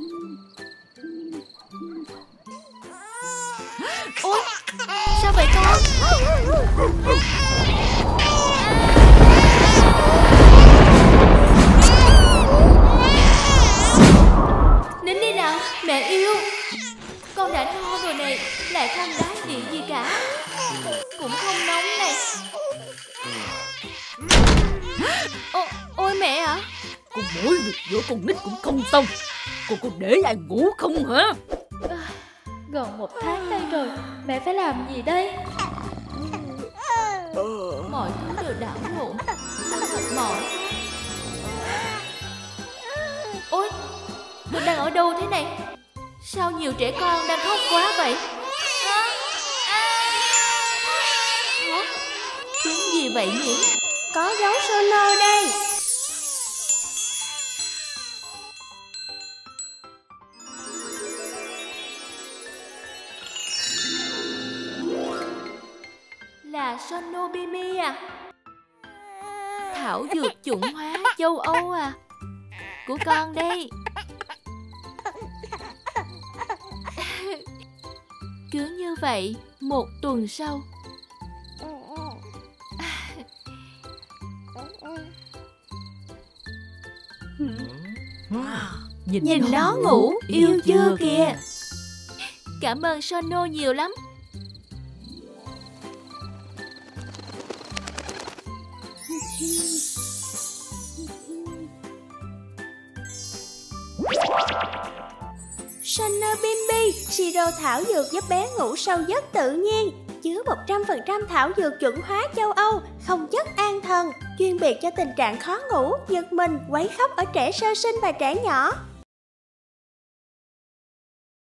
Ôi, sao vậy con? Nín đi nào, mẹ yêu. Con đã no rồi này, lại không đói vị gì cả, cũng không nóng này. Ôi mẹ ạ. Con mỗi việc giữa con nít cũng không xong. Con có để ai ngủ không hả? Gần 1 tháng đây rồi, mẹ phải làm gì đây? Mọi thứ đều đảo lộn, con mệt mỏi. Ôi, mình đang ở đâu thế này? Sao nhiều trẻ con đang khóc quá vậy? Hả? Tiếng gì vậy nhỉ? Có dấu Sono đây. Là Sonobimi à? Thảo dược chuẩn hóa châu Âu à? Của con đây. Cứ như vậy, 1 tuần sau. Nhìn nó ngủ, yêu chưa kìa. Cảm ơn Sono nhiều lắm. Sonobimi, siro thảo dược giúp bé ngủ sâu giấc tự nhiên, chứa 100% thảo dược chuẩn hóa châu Âu, không chất an thần, chuyên biệt cho tình trạng khó ngủ, giật mình, quấy khóc ở trẻ sơ sinh và trẻ nhỏ.